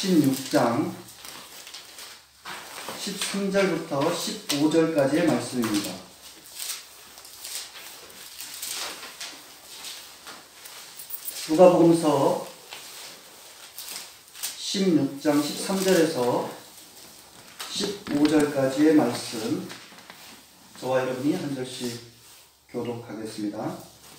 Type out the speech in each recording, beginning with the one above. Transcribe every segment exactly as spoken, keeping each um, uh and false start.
십육 장 십삼 절부터 십오 절까지의 말씀입니다. 누가복음서 십육 장 십삼 절에서 십오 절까지의 말씀, 저와 여러분이 한 절씩 교독하겠습니다.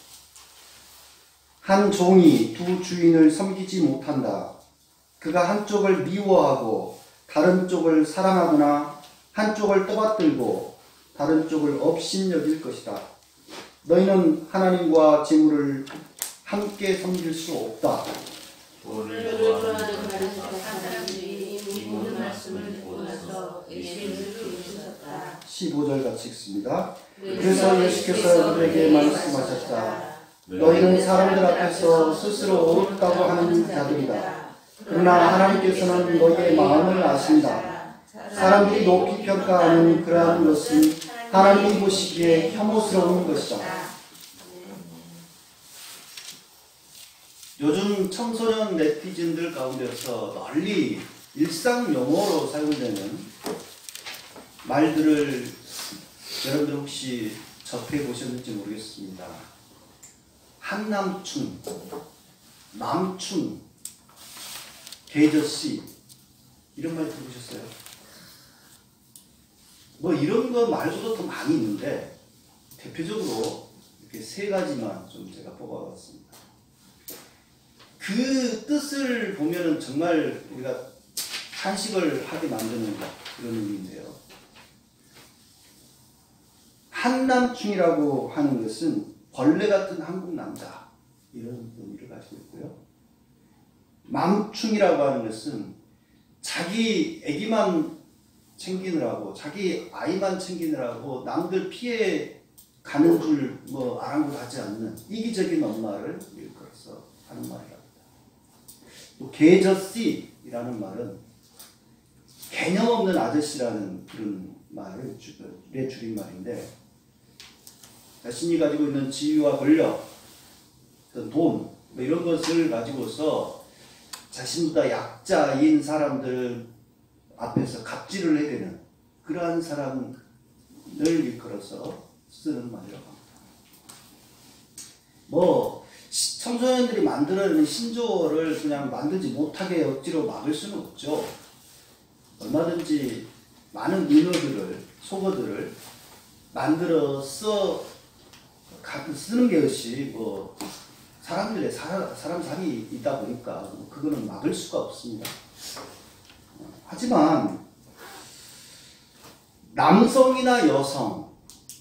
한 종이 두 주인을 섬기지 못한다. 그가 한쪽을 미워하고 다른 쪽을 사랑하거나 한쪽을 떠받들고 다른 쪽을 업신여길 것이다. 너희는 하나님과 재물을 함께 섬길 수 없다. 오늘 좋아하는 사람들이 이 모든 말씀을 듣고 나서 예수를 부르셨다. 십오 절 같이 읽습니다. 그래서 예수께서 그들에게 말씀하셨다. 너희는 사람들 앞에서 스스로 옳다고 하는 자들이다. 그러나 하나님께서는 너희의 마음을 아신다. 사람들이 높이 평가하는 그러한 것은 하나님이 보시기에 혐오스러운 것이다. 요즘 청소년 네티즌들 가운데서 널리 일상 용어로 사용되는 말들을 여러분들 혹시 접해 보셨는지 모르겠습니다. 한남충, 남충, 개저씨, 이런 말 들어보셨어요? 뭐 이런 거 말고도 더 많이 있는데 대표적으로 이렇게 세 가지만 좀 제가 뽑아봤습니다. 그 뜻을 보면은 정말 우리가 탄식을 하게 만드는 그런 의미인데요. 한남충이라고 하는 것은 벌레 같은 한국 남자, 이런 의미를 가지고 있고요. 맘충이라고 하는 것은 자기 애기만 챙기느라고, 자기 아이만 챙기느라고 남들 피해 가는 줄 뭐 아랑곳하지 않는 이기적인 엄마를 일컬어서 하는 말이랍니다. 또 개저씨라는 말은 개념 없는 아저씨라는 그런 말의 줄임말인데, 자신이 가지고 있는 지위와 권력, 돈, 뭐 이런 것을 가지고서 자신보다 약자인 사람들 앞에서 갑질을 해대는 그러한 사람을 일컬어서 쓰는 말이라고 합니다. 뭐 청소년들이 만들어내는 신조어를 그냥 만들지 못하게 억지로 막을 수는 없죠. 얼마든지 많은 민어들을, 속어들을 만들어 써 쓰는 것이 뭐 사람들의 사, 사람 삶이 있다 보니까 뭐 그거는 막을 수가 없습니다. 하지만 남성이나 여성,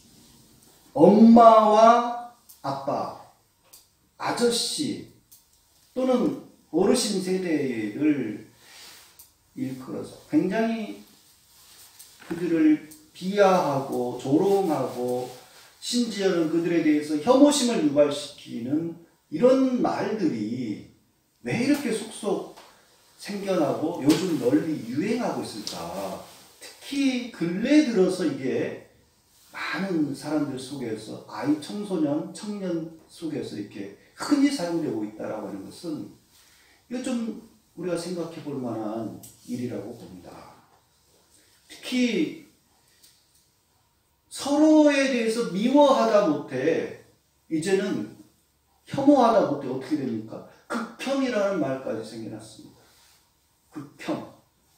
엄마와 아빠, 아저씨 또는 어르신 세대를 일컬어서 굉장히 그들을 비하하고 조롱하고 심지어는 그들에 대해서 혐오심을 유발시키는 이런 말들이 왜 이렇게 속속 생겨나고 요즘 널리 유행하고 있을까? 특히 근래 들어서 이게 많은 사람들 속에서, 아이, 청소년, 청년 속에서 이렇게 흔히 사용되고 있다라고 하는 것은 이거 좀 우리가 생각해 볼 만한 일이라고 봅니다. 특히 서로에 대해서 미워하다 못해 이제는 혐오하다 못해 어떻게 됩니까? 극혐이라는 말까지 생겨났습니다. 극혐.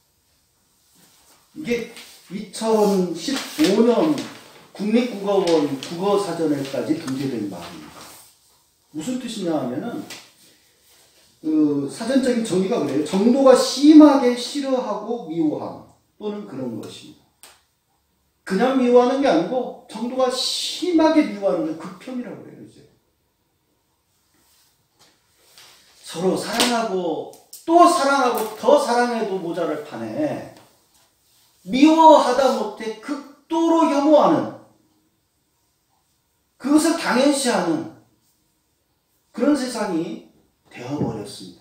이게 이천십오 년 국립국어원 국어사전에까지 등재된 말입니다. 무슨 뜻이냐 하면은 그 사전적인 정의가 그래요. 정도가 심하게 싫어하고 미워함 또는 그런 것입니다. 그냥 미워하는 게 아니고 정도가 심하게 미워하는 게 극혐이라고 해요. 이제 서로 사랑하고 또 사랑하고 더 사랑해도 모자랄 판에 미워하다 못해 극도로 혐오하는, 그것을 당연시하는 그런 세상이 되어버렸습니다.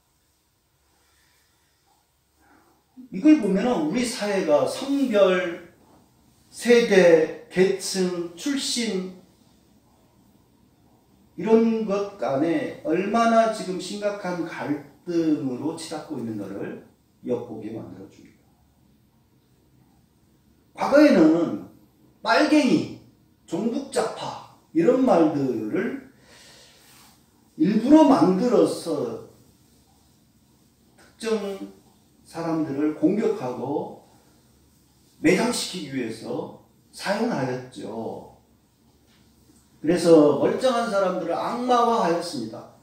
이걸 보면 우리 사회가 성별, 세대, 계층, 출신 이런 것 간에 얼마나 지금 심각한 갈등으로 치닫고 있는 것을 엿보게 만들어줍니다. 과거에는 빨갱이, 종북자파 이런 말들을 일부러 만들어서 특정 사람들을 공격하고 매장시키기 위해서 사용하였죠. 그래서 멀쩡한 사람들을 악마화하였습니다.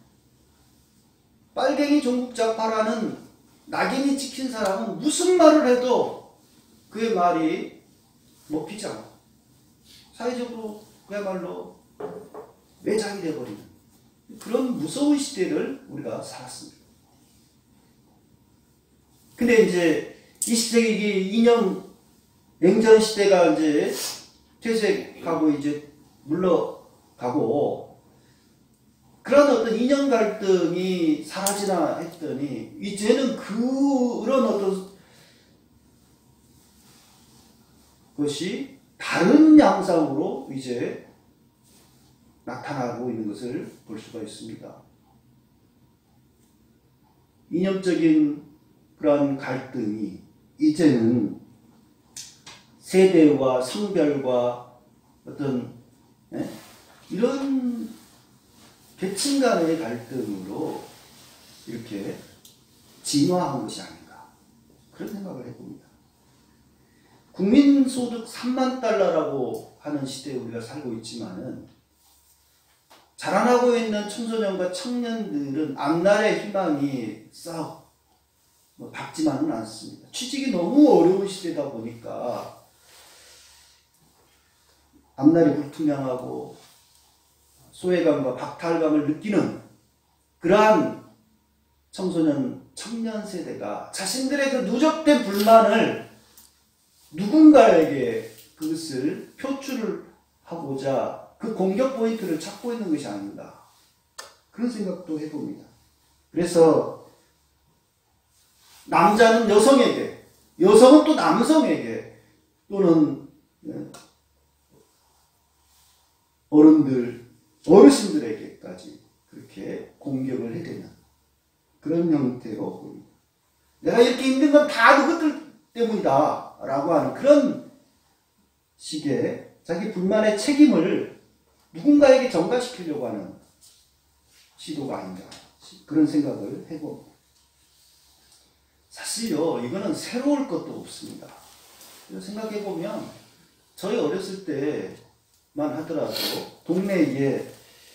빨갱이 종북자파라는 낙인이 찍힌 사람은 무슨 말을 해도 그의 말이 먹히지 않고 사회적으로 그야말로 매장이 되어버리는 그런 무서운 시대를 우리가 살았습니다. 근데 이제 이십 세기 이념 냉전 시대가 이제 퇴색하고 이제 물러가고 그런 어떤 이념 갈등이 사라지나 했더니 이제는 그런 어떤 것이 다른 양상으로 이제 나타나고 있는 것을 볼 수가 있습니다. 이념적인 그런 갈등이 이제는 세대와 성별과 어떤 예? 이런 계층 간의 갈등으로 이렇게 진화한 것이 아닌가 그런 생각을 해봅니다. 국민소득 삼만 달러라고 하는 시대에 우리가 살고 있지만은 자라나고 있는 청소년과 청년들은 앞날의 희망이 썩 뭐 밝지만은 않습니다. 취직이 너무 어려운 시대다 보니까 앞날이 불투명하고 소외감과 박탈감을 느끼는 그러한 청소년, 청년 세대가 자신들의 그 누적된 불만을 누군가에게 그것을 표출을 하고자 그 공격 포인트를 찾고 있는 것이 아닌가 그런 생각도 해봅니다. 그래서 남자는 여성에게, 여성은 또 남성에게 또는 어른들, 어르신들에게까지 그렇게 공격을 해대는 그런 형태로 보입니다. 내가 이렇게 힘든 건 다 그것들 때문이다 라고 하는 그런 식의 자기 불만의 책임을 누군가에게 전가시키려고 하는 시도가 아닌가 그런 생각을 해봅니다. 사실요 이거는 새로울 것도 없습니다. 생각해보면 저희 어렸을 때만 하더라도 동네에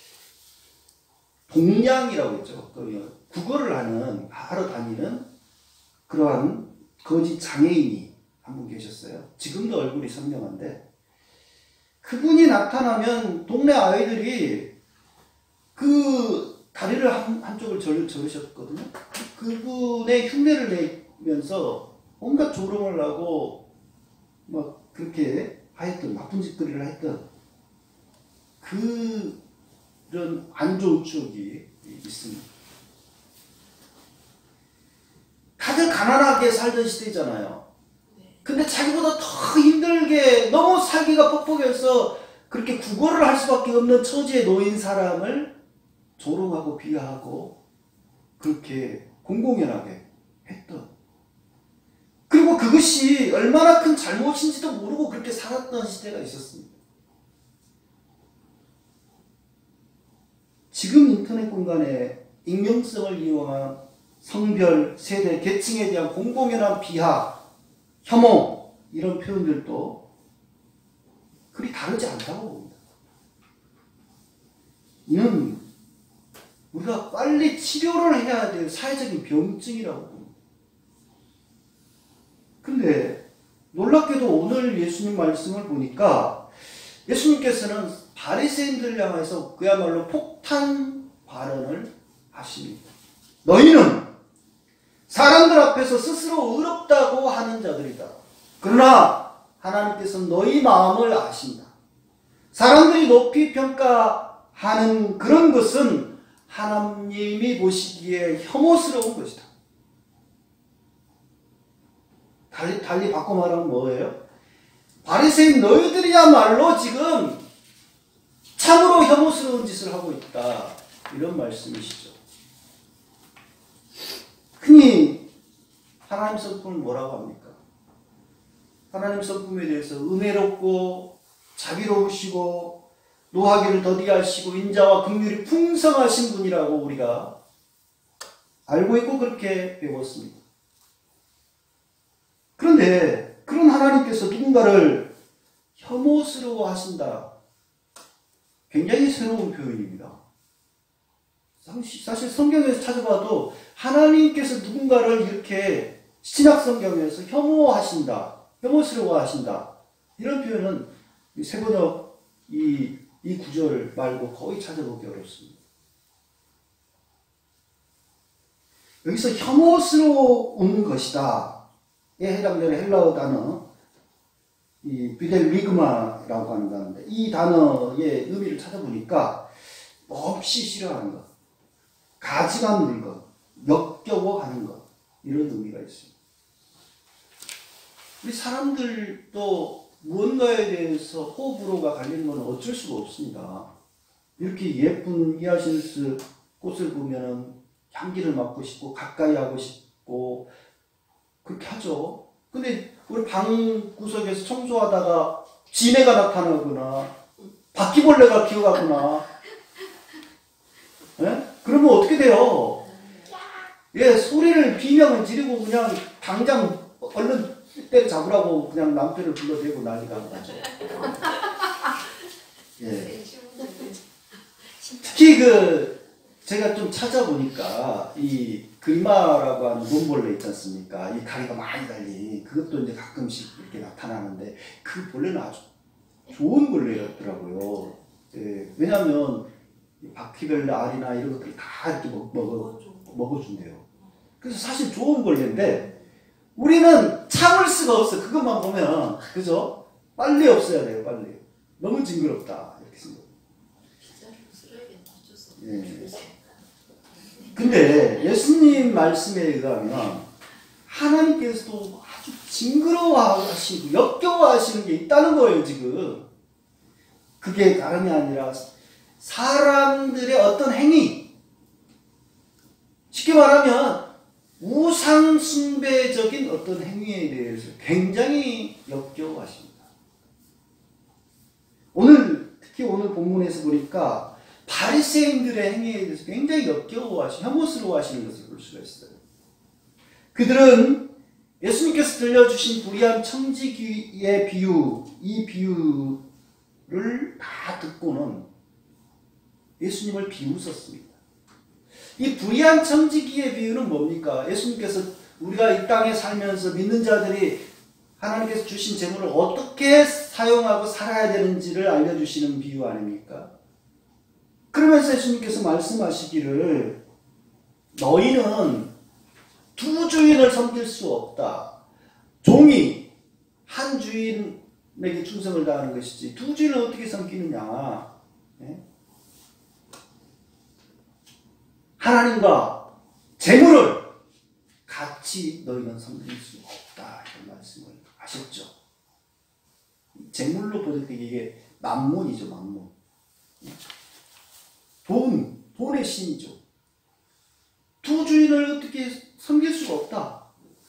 동냥이라고 했죠. 국어를 하는 하러 다니는 그러한 거지 장애인이 한 분 계셨어요. 지금도 얼굴이 선명한데 그분이 나타나면 동네 아이들이 그 다리를 한, 한쪽을 절, 절으셨거든요. 그분의 흉내를 내면서 온갖 조롱을 하고 막 그렇게 하였던 나쁜 짓거리를 했던 그런 안 좋은 추억이 있습니다. 다들 가난하게 살던 시대잖아요. 근데 자기보다 더 힘들게 너무 살기가 뻑뻑해서 그렇게 구걸을 할 수밖에 없는 처지에 놓인 사람을 조롱하고 비하하고 그렇게 공공연하게 했던 그리고 그것이 얼마나 큰 잘못인지도 모르고 그렇게 살았던 시대가 있었습니다. 지금 인터넷 공간에 익명성을 이용한 성별, 세대, 계층에 대한 공공연한 비하, 혐오 이런 표현들도 그리 다르지 않다고 봅니다. 이는 우리가 빨리 치료를 해야 될 사회적인 병증이라고 봅니다. 근데 놀랍게도 오늘 예수님 말씀을 보니까 예수님께서는 바리새인들을 향해서 그야말로 폭탄 발언을 하십니다. 너희는 사람들 앞에서 스스로 의롭다고 하는 자들이다. 그러나 하나님께서는 너희 마음을 아신다. 사람들이 높이 평가하는 그런 것은 하나님이 보시기에 혐오스러운 것이다. 달리, 달리 바꿔 말하면 뭐예요? 바리새인 너희들이야말로 지금 참으로 혐오스러운 짓을 하고 있다. 이런 말씀이시죠. 흔히 하나님 성품을 뭐라고 합니까? 하나님 성품에 대해서 은혜롭고 자비로우시고 노하기를 더디하시고 인자와 긍휼이 풍성하신 분이라고 우리가 알고 있고 그렇게 배웠습니다. 그런데 그런 하나님께서 누군가를 혐오스러워 하신다. 굉장히 새로운 표현입니다. 사실 성경에서 찾아봐도 하나님께서 누군가를 이렇게 신약 성경에서 혐오하신다, 혐오스러워 하신다, 이런 표현은 세번역 이, 이 구절 말고 거의 찾아보기 어렵습니다. 여기서 혐오스러운 것이다 에 해당되는 헬라어 단어 이 비델리그마라고 하는 단어인데, 이 단어의 의미를 찾아보니까 몹시 싫어하는 것, 가지가 물는 것, 역겨워하는 것, 이런 의미가 있습니다. 우리 사람들도 무언가에 대해서 호불호가 갈리는 건 어쩔 수가 없습니다. 이렇게 예쁜 히아신스 꽃을 보면 향기를 맡고 싶고 가까이 하고 싶고 그렇게 하죠. 근데 우리 방 구석에서 청소하다가 지네가 나타나거나 바퀴벌레가 기어가거나, 예? 그러면 어떻게 돼요? 예, 소리를 비명을 지르고 그냥 당장 얼른 때려 잡으라고 그냥 남편을 불러대고 난리가 나죠. 예. 특히 그 제가 좀 찾아보니까 이 그리마라고 하는 곰벌레 있지 않습니까? 이 다리가 많이 달린 그것도 이제 가끔씩 이렇게 나타나는데 그 벌레는 아주 좋은 벌레였더라고요. 예, 왜냐하면 바퀴벌레 알이나 이런 것들을 다 이렇게 먹, 먹어, 먹어준대요. 그래서 사실 좋은 벌레인데 우리는 참을 수가 없어. 그것만 보면, 그죠? 빨리 없애야 돼요, 빨리. 너무 징그럽다, 이렇게 생각해요. 예. 근데 예수님 말씀에 의하면 하나님께서도 아주 징그러워하시고 역겨워하시는 게 있다는 거예요, 지금. 그게 다름이 아니라 사람들의 어떤 행위, 쉽게 말하면 우상 숭배적인 어떤 행위에 대해서 굉장히 역겨워하십니다. 오늘 특히 오늘 본문에서 보니까 바리새인들의 행위에 대해서 굉장히 역겨워하시고 혐오스러워하시는 것을 볼 수가 있어요. 그들은 예수님께서 들려주신 불의한 청지기의 비유, 이 비유를 다 듣고는 예수님을 비웃었습니다. 이 불의한 청지기의 비유는 뭡니까? 예수님께서 우리가 이 땅에 살면서 믿는 자들이 하나님께서 주신 재물을 어떻게 사용하고 살아야 되는지를 알려주시는 비유 아닙니까? 그러면서 예수님께서 말씀하시기를 너희는 두 주인을 섬길 수 없다. 종이 한 주인에게 충성을 다하는 것이지 두 주인을 어떻게 섬기느냐. 네? 하나님과 재물을 같이 너희는 섬길 수 없다. 이런 말씀을 하셨죠. 재물로 볼 때 이게 만몬이죠, 만몬. 돈, 돈의 신이죠. 두 주인을 어떻게 섬길 수가 없다.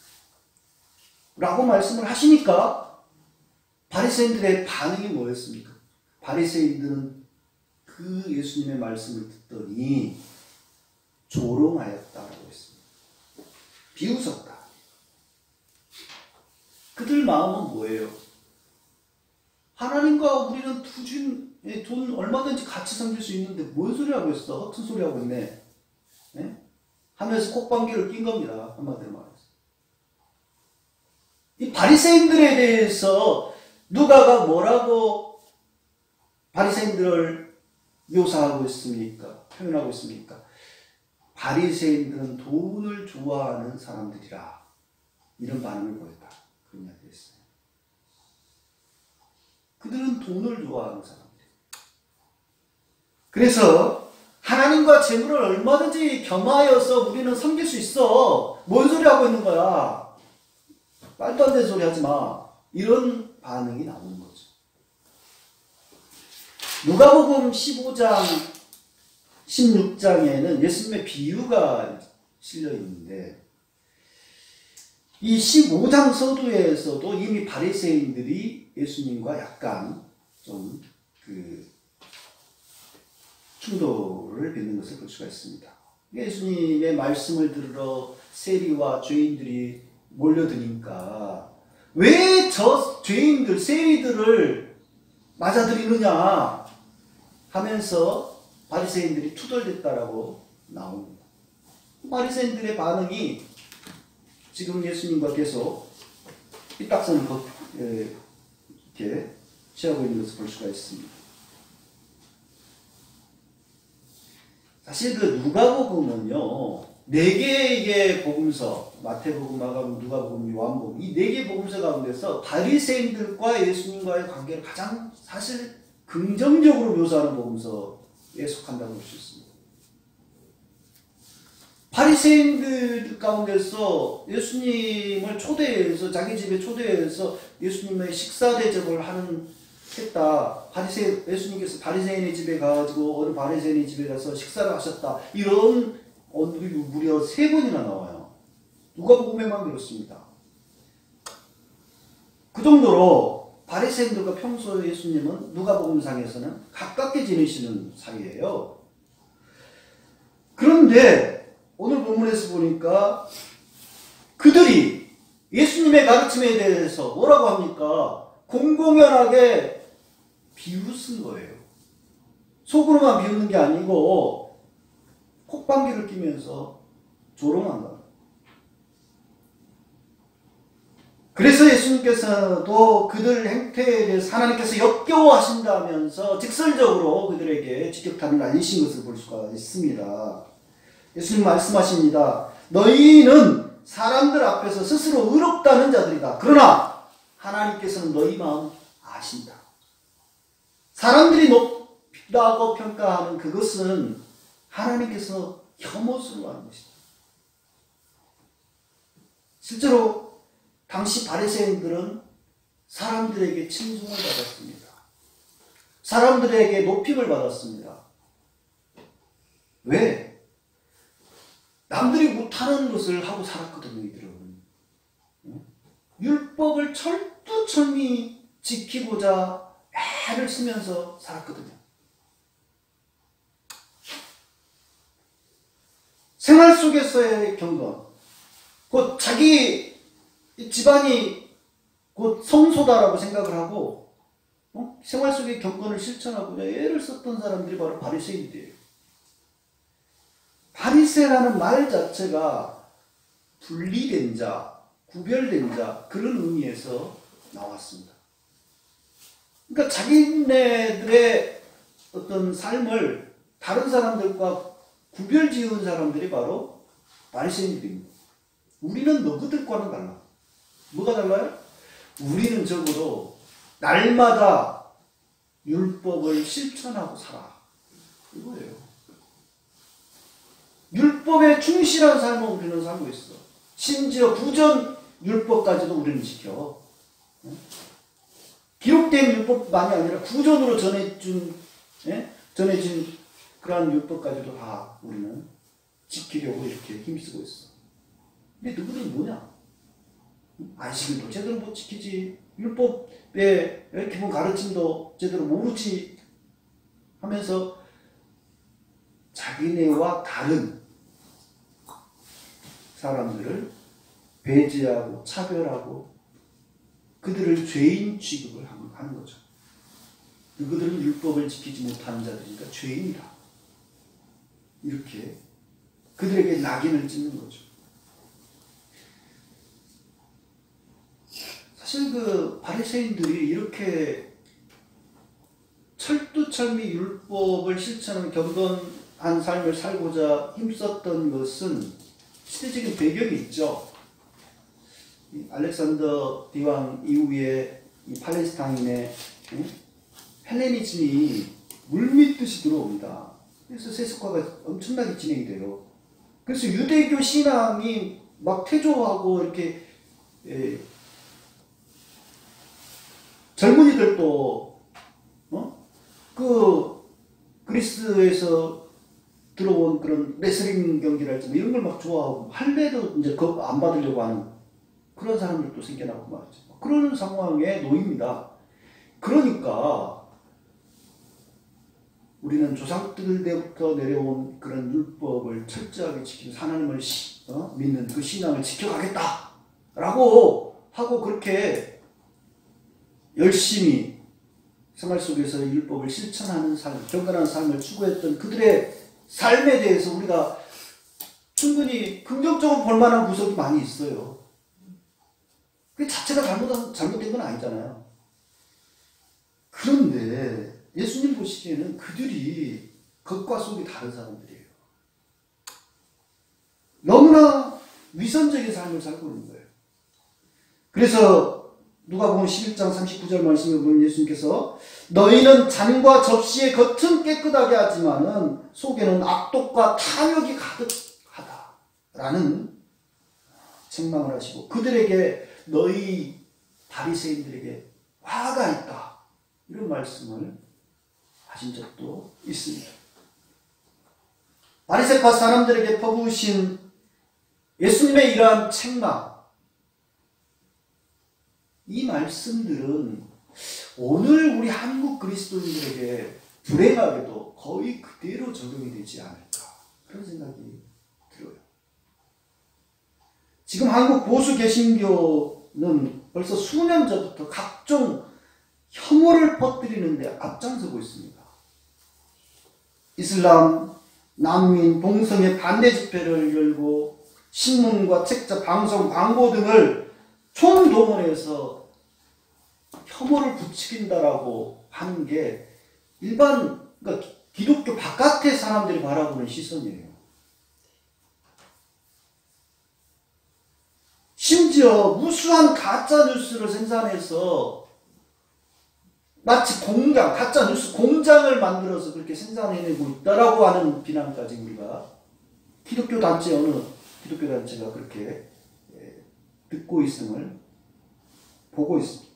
라고 말씀을 하시니까 바리새인들의 반응이 뭐였습니까? 바리새인들은 그 예수님의 말씀을 듣더니 조롱하였다라고 했습니다. 비웃었다. 그들 마음은 뭐예요? 하나님과 우리는 두 주인의 돈 얼마든지 같이 섬길 수 있는데 뭔 소리 하고 있어? 허튼 소리 하고 있네. 네? 하면서 콧방귀를 낀 겁니다. 한마디로 말해서. 이 바리새인들에 대해서 누가가 뭐라고 바리새인들을 묘사하고 있습니까? 표현하고 있습니까? 바리새인들은 돈을 좋아하는 사람들이라. 이런 반응을 보였다. 그런 이야기를 했어요. 그들은 돈을 좋아하는 사람들이에요. 그래서 하나님과 재물을 얼마든지 겸하여서 우리는 섬길 수 있어. 뭔 소리 하고 있는 거야? 말도 안 되는 소리 하지 마. 이런 반응이 나오는 거죠. 누가복음 십오 장, 십육 장에는 예수님의 비유가 실려 있는데 이 십오 장 서두에서도 이미 바리새인들이 예수님과 약간 좀 그 충돌을 빚는 것을 볼 수가 있습니다. 예수님의 말씀을 들으러 세리와 죄인들이 몰려드니까 왜 저 죄인들, 세리들을 맞아들이느냐 하면서 바리새인들이 투덜댔다라고 나옵니다. 바리새인들의 반응이 지금 예수님과 계속 삐딱선을 이렇게 취하고 있는 것을 볼 수가 있습니다. 사실 그 누가복음은요, 네 개의 복음서, 마태복음, 마가복음, 누가복음, 요한복음, 이 네 개의 복음서 가운데서 바리새인들과 예수님과의 관계를 가장 사실 긍정적으로 묘사하는 복음서에 속한다고 볼 수 있습니다. 바리새인들 가운데서 예수님을 초대해서 자기 집에 초대해서 예수님의 식사 대접을 하는 했다. 바리새 예수님께서 바리새인의 집에 가가지고 어느 바리새인의 집에 가서 식사를 하셨다. 이런 언급이 무려 세 번이나 나와요. 누가복음에만 그렇습니다. 그 정도로 바리새인들과 평소 예수님은 누가복음상에서는 가깝게 지내시는 사이예요. 그런데 오늘 본문에서 보니까 그들이 예수님의 가르침에 대해서 뭐라고 합니까? 공공연하게 비웃은 거예요. 속으로만 비웃는 게 아니고 콧방귀를 끼면서 조롱한 거예요. 그래서 예수님께서도 그들 행태에 대해서 하나님께서 역겨워하신다면서 직설적으로 그들에게 직격탄을 날리신 것을 볼 수가 있습니다. 예수님 말씀하십니다. 너희는 사람들 앞에서 스스로 의롭다는 자들이다. 그러나 하나님께서는 너희 마음 아신다. 사람들이 높다고 평가하는 그것은 하나님께서 혐오스러워하는 것이다. 실제로 당시 바리새인들은 사람들에게 칭송을 받았습니다. 사람들에게 높임을 받았습니다. 왜? 남들이 못하는 것을 하고 살았거든요, 이들은. 율법을 철두철미 지키고자 애를 쓰면서 살았거든요. 생활 속에서의 경건, 곧 자기 집안이 곧 성소다라고 생각을 하고 어? 생활 속의 경건을 실천하고자 애를 썼던 사람들이 바로 바리새인들이에요. 바리새라는 말 자체가 분리된 자, 구별된 자, 그런 의미에서 나왔습니다. 그러니까 자기네들의 어떤 삶을 다른 사람들과 구별 지은 사람들이 바로 바리새인들입니다. 우리는 너희들과는 달라. 뭐가 달라요? 우리는 적어도 날마다 율법을 실천하고 살아. 이거예요. 율법에 충실한 삶을 우리는 살고 있어. 심지어 부전 율법까지도 우리는 지켜. 기록된 율법만이 아니라 구전으로 전해준, 예? 전해진 그러한 율법까지도 다 우리는 지키려고 이렇게 힘쓰고 있어. 근데 너희들은 뭐냐? 안식일도 제대로 못 지키지. 율법의 기본 가르침도 제대로 모르지. 하면서 자기네와 다른 사람들을 배제하고 차별하고 그들을 죄인 취급을 하는 거죠. 그들은 율법을 지키지 못하는 자들이니까 죄인이다. 이렇게 그들에게 낙인을 찍는 거죠. 사실 그 바리새인들이 이렇게 철두철미 율법을 실천하는 경건한 삶을 살고자 힘썼던 것은 시대적인 배경이 있죠. 알렉산더 대왕 이후에 이 팔레스타인의 헬레니즘이 물밀듯이 들어옵니다. 그래서 세습화가 엄청나게 진행이 돼요. 그래서 유대교 신앙이 막 퇴조하고 이렇게 예, 젊은이들도 어? 그 그리스에서 들어온 그런 레슬링 경기랄지 이런 걸 막 좋아하고 할례도 이제 그거 안 받으려고 하는 그런 사람들도 생겨나고 말이죠. 그런 상황에 놓입니다. 그러니까 우리는 조상들 때부터 내려온 그런 율법을 철저하게 지키면서 하나님을 시, 어? 믿는 그 신앙을 지켜가겠다 라고 하고 그렇게 열심히 생활 속에서 율법을 실천하는 삶, 경건한 삶을 추구했던 그들의 삶에 대해서 우리가 충분히 긍정적으로 볼 만한 구석이 많이 있어요. 그 자체가 잘못, 잘못된 건 아니잖아요. 그런데 예수님 보시기에는 그들이 겉과 속이 다른 사람들이에요. 너무나 위선적인 삶을 살고 있는 거예요. 그래서 누가복음 십일 장 삼십구 절 말씀에 보면 예수님께서 너희는 잔과 접시의 겉은 깨끗하게 하지만은 속에는 악독과 탐욕이 가득하다 라는 책망을 하시고 그들에게 너희 바리새인들에게 화가 있다 이런 말씀을 하신 적도 있습니다. 바리새파 사람들에게 퍼부으신 예수님의 이러한 책망, 이 말씀들은 오늘 우리 한국 그리스도인들에게 불행하게도 거의 그대로 적용이 되지 않을까 그런 생각이 들어요. 지금 한국 보수 개신교는 벌써 수년 전부터 각종 혐오를 퍼뜨리는데 앞장서고 있습니다. 이슬람, 난민, 동성애 반대 집회를 열고 신문과 책자, 방송, 광고 등을 총동원해서 혐오를 부추긴다라고 하는 게 일반 그러니까 기독교 바깥의 사람들이 바라보는 시선이에요. 심지어 무수한 가짜 뉴스를 생산해서 마치 공장, 가짜 뉴스 공장을 만들어서 그렇게 생산해내고 있다라고 하는 비난까지 우리가 기독교 단체 어느 기독교 단체가 그렇게 듣고 있음을 보고 있습니다.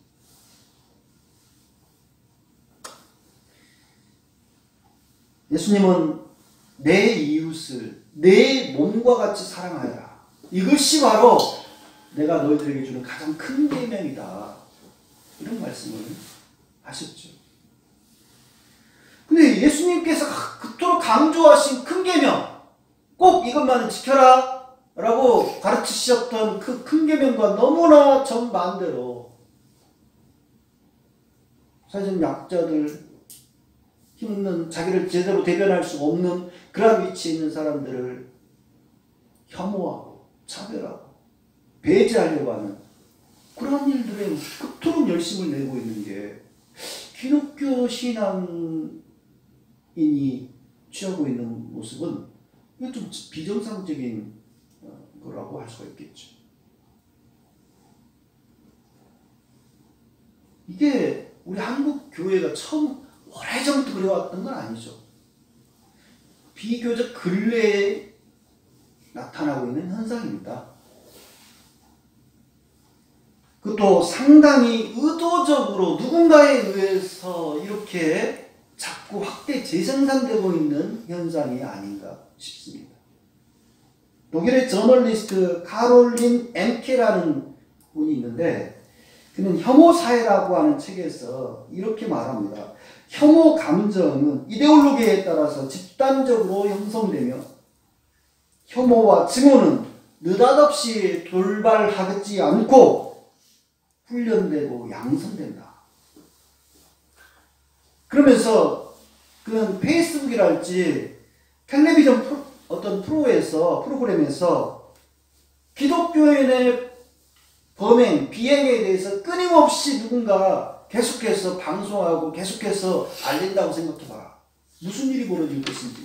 예수님은 내 이웃을 내 몸과 같이 사랑하여라. 이것이 바로 내가 너희들에게 주는 가장 큰 계명이다. 이런 말씀을 하셨죠. 근데 예수님께서 그토록 강조하신 큰 계명, 꼭 이것만은 지켜라 라고 가르치셨던 그 큰 계명과 너무나 정반대로 사실 약자들, 힘없는 자기를 제대로 대변할 수 없는 그런 위치에 있는 사람들을 혐오하고 차별하고 배제하려고 하는 그런 일들에 그토록 열심을 내고 있는 게 기독교 신앙인이 취하고 있는 모습은 좀 비정상적인 거라고 할 수가 있겠죠. 이게 우리 한국 교회가 처음 오래전부터 그래왔던 건 아니죠. 비교적 근래에 나타나고 있는 현상입니다. 그것도 상당히 의도적으로 누군가에 의해서 이렇게 자꾸 확대 재생산되고 있는 현상이 아닌가 싶습니다. 독일의 저널리스트 카롤린 엠케라는 분이 있는데 그는 혐오 사회라고 하는 책에서 이렇게 말합니다. 혐오 감정은 이데올로기에 따라서 집단적으로 형성되며 혐오와 증오는 느닷없이 돌발하지 않고 훈련되고 양성된다. 그러면서 그는 페이스북이랄지 텔레비전 프로, 어떤 프로에서 프로그램에서 기독교인의 범행, 비행에 대해서 끊임없이 누군가 계속해서 방송하고 계속해서 알린다고 생각해봐라. 무슨 일이 벌어지겠습니까?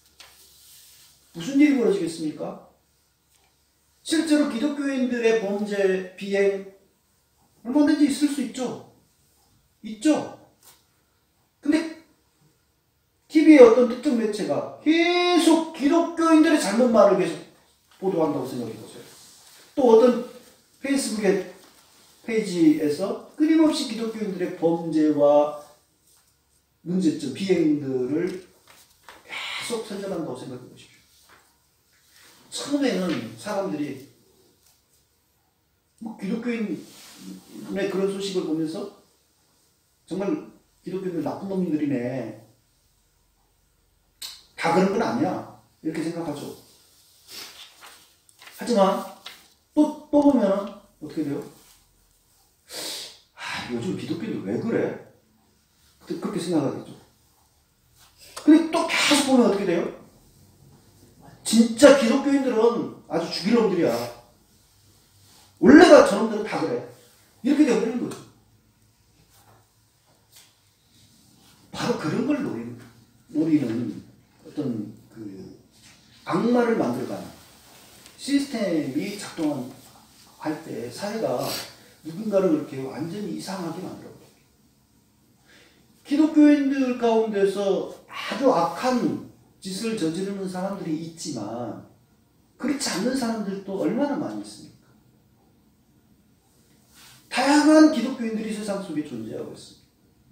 무슨 일이 벌어지겠습니까? 실제로 기독교인들의 범죄, 비행 얼마든지 있을 수 있죠. 있죠. 근데 티비의 어떤 특정 매체가 계속 기독교인들의 잘못 말을 계속 보도한다고 생각해보세요. 또 어떤 페이스북의 페이지에서 끊임없이 기독교인들의 범죄와 문제점, 비행들을 계속 선전한다고 생각해 보십시오. 처음에는 사람들이 뭐 기독교인의 그런 소식을 보면서 정말 기독교인들 나쁜 놈들이네. 다 그런 건 아니야. 이렇게 생각하죠. 하지만 또, 또 보면 어떻게 돼요? 아, 요즘 기독교인들 왜 그래? 그렇게 생각하겠죠. 근데 또 계속 보면 어떻게 돼요? 진짜 기독교인들은 아주 죽일 놈들이야. 원래가 저놈들은 다 그래. 이렇게 되어버리는 거죠. 바로 그런 걸 노리는, 노리는 어떤 그 악마를 만들어가는 시스템이 작동할 때 사회가 누군가를 그렇게 완전히 이상하게 만들어버려요. 기독교인들 가운데서 아주 악한 짓을 저지르는 사람들이 있지만 그렇지 않는 사람들도 얼마나 많이 있습니까? 다양한 기독교인들이 세상 속에 존재하고 있습니다.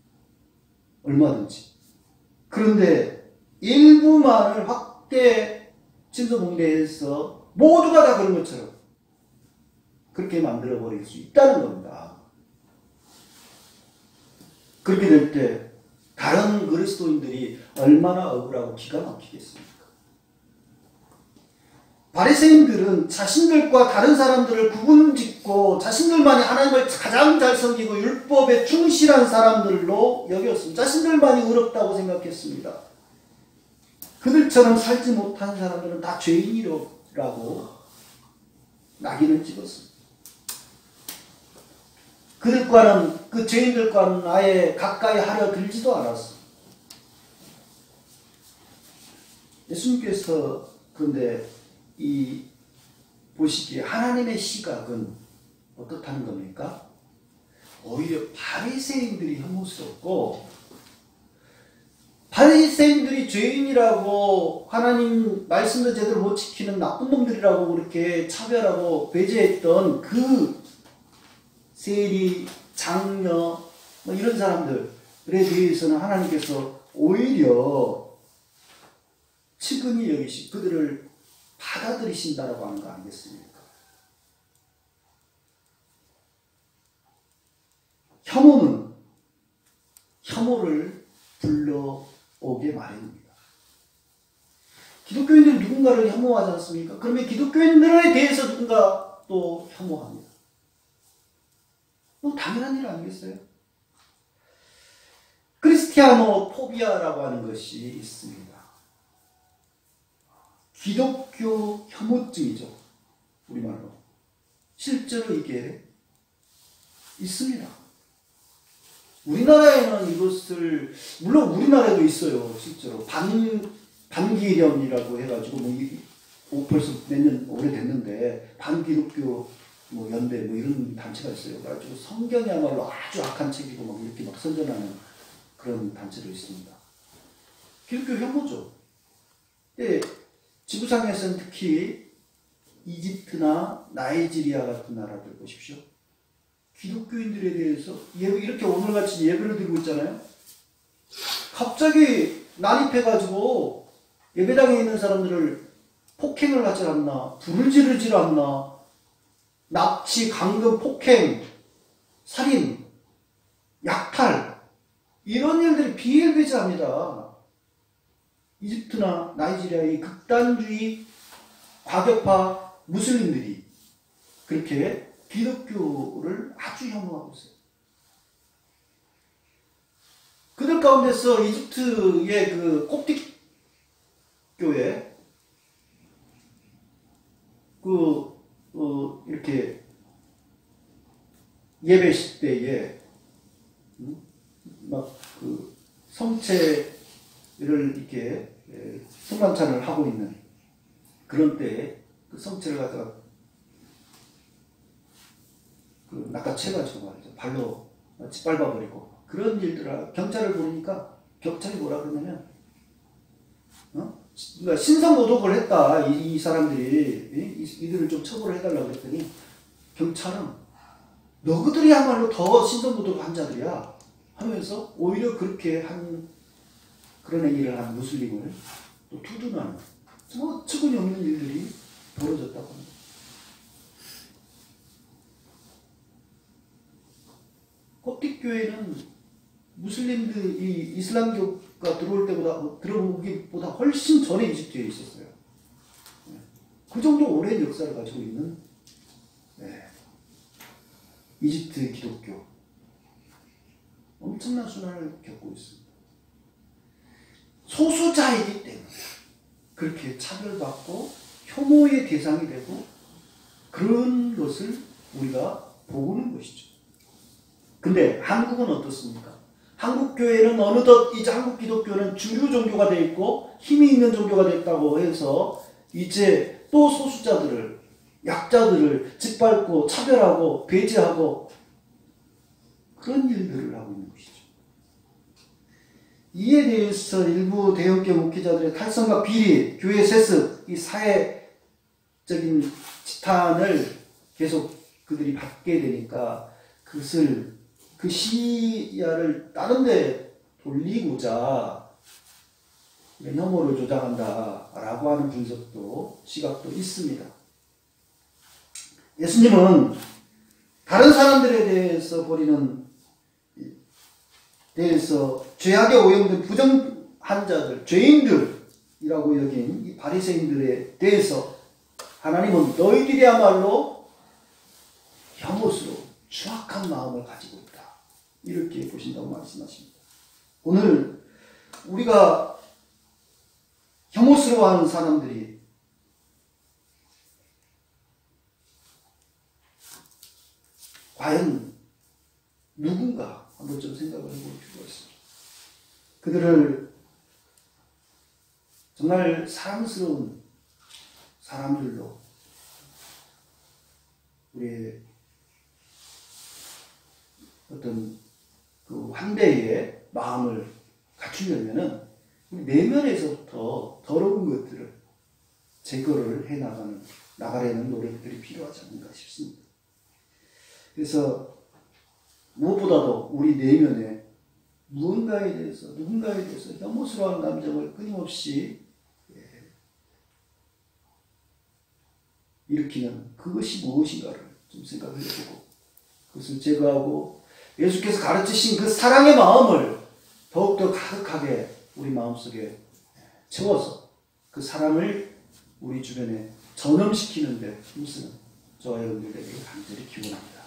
얼마든지. 그런데 일부만을 확대 친소봉대해서 모두가 다 그런 것처럼 그렇게 만들어버릴 수 있다는 겁니다. 그렇게 될 때 다른 그리스도인들이 얼마나 억울하고 기가 막히겠습니까? 바리새인들은 자신들과 다른 사람들을 구분짓고 자신들만이 하나님을 가장 잘 섬기고 율법에 충실한 사람들로 여겼습니다. 자신들만이 의롭다고 생각했습니다. 그들처럼 살지 못한 사람들은 다 죄인이라고 낙인을 찍었습니다. 그들과는, 그 죄인들과는 아예 가까이 하려 들지도 않았습니다. 예수님께서 그런데 이 보시기에 하나님의 시각은 어떻다는 겁니까? 오히려 바리새인들이 혐오스럽고 바리새인들이 죄인이라고 하나님 말씀도 제대로 못 지키는 나쁜 놈들이라고 그렇게 차별하고 배제했던 그 세리, 장녀 뭐 이런 사람들에 대해서는 하나님께서 오히려 측은히 여기시 그들을 받아들이신다라고 하는 거 아니겠습니까? 혐오는 혐오를 불러오게 마련입니다. 기독교인들이 누군가를 혐오하지 않습니까? 그러면 기독교인들에 대해서 누군가 또 혐오합니다. 뭐 당연한 일 아니겠어요? 크리스티아노 포비아라고 하는 것이 있습니다. 기독교 혐오증이죠. 우리말로. 실제로 이게 있습니다. 우리나라에는 이것을, 물론 우리나라에도 있어요. 실제로. 반, 반기념이라고 해가지고, 뭐, 이, 뭐 벌써 몇 년 오래됐는데, 반기독교 뭐 연대 뭐 이런 단체가 있어요. 그래가지고 성경이야말로 아주 악한 책이고 막 이렇게 막 선전하는 그런 단체도 있습니다. 기독교 혐오죠. 예, 지구상에서는 특히 이집트나 나이지리아 같은 나라들 보십시오. 기독교인들에 대해서 이렇게 오늘같이 예배를 드리고 있잖아요. 갑자기 난입해가지고 예배당에 있는 사람들을 폭행을 하지 않나, 불을 지르지 않나, 납치, 강금, 폭행, 살인, 약탈 이런 일들이 비일비재합니다. 이집트나 나이지리아의 극단주의 과격파 무슬림들이 그렇게 기독교를 아주 혐오하고 있어요. 그들 가운데서 이집트의 그 콥틱 교회 그 어, 이렇게 예배 때에 음? 막 그 성체를 이렇게 성만찬을 하고 있는 그런 때에 그 성체를 갖다가 그 낚아채가지고 말이죠. 발로 짓밟아버리고 그런 일들을 경찰을 부르니까 경찰이 뭐라 그러냐면 어? 그러니까 신성모독을 했다. 이, 이 사람들이 이, 이들을 좀 처벌을 해달라고 그랬더니 경찰은 너희들이야말로 더 신성모독을 한 자들이야 하면서 오히려 그렇게 한 그런 행위를 한 무슬림을 또 두둔하는 뭐 측은히 없는 일들이 벌어졌다고 합니다. 교회는 무슬림들이 이슬람교가 들어올 때보다 들어오기보다 훨씬 전에 이집트에 있었어요. 그 정도 오랜 역사를 가지고 있는 네. 이집트 기독교 엄청난 순환을 겪고 있습니다. 소수자이기 때문에 그렇게 차별받고 혐오의 대상이 되고 그런 것을 우리가 보는 것이죠. 근데 한국은 어떻습니까? 한국 교회는 어느덧 이제 한국 기독교는 주류 종교가 되어 있고 힘이 있는 종교가 됐다고 해서 이제 또 소수자들을 약자들을 짓밟고 차별하고 배제하고 그런 일들을 하고 있는 것이죠. 이에 대해서 일부 대형교 목회자들의 탈선과 비리, 교회 세습, 이 사회적인 지탄을 계속 그들이 받게 되니까 그것을 그 시야를 다른 데 돌리고자 혐오를 조장한다라고 하는 분석도 시각도 있습니다. 예수님은 다른 사람들에 대해서 벌이는 대해서 죄악에 오염된 부정한 자들, 죄인들이라고 여긴 이 바리새인들에 대해서 하나님은 너희들이야말로 혐오스러운 추악한 마음을 가지고 있다. 이렇게 보신다고 말씀하십니다. 오늘 우리가 혐오스러워하는 사람들이 과연 누군가 한번 좀 생각을 해볼 필요가 있습니다. 그들을 정말 사랑스러운 사람들로 우리의 어떤 그 환대의 마음을 갖추려면은 우리 내면에서부터 더러운 것들을 제거를 해 나가는 나가려는 노력들이 필요하지 않는가 싶습니다. 그래서 무엇보다도 우리 내면에 무언가에 대해서 누군가에 대해서 혐오스러운 감정을 끊임없이 일으키는 그것이 무엇인가를 좀 생각을 해보고 그것을 제거하고 예수께서 가르치신 그 사랑의 마음을 더욱더 가득하게 우리 마음속에 채워서 그 사랑을 우리 주변에 전염시키는 데 힘쓰는 저와 여러분들에게 간절히 기원합니다.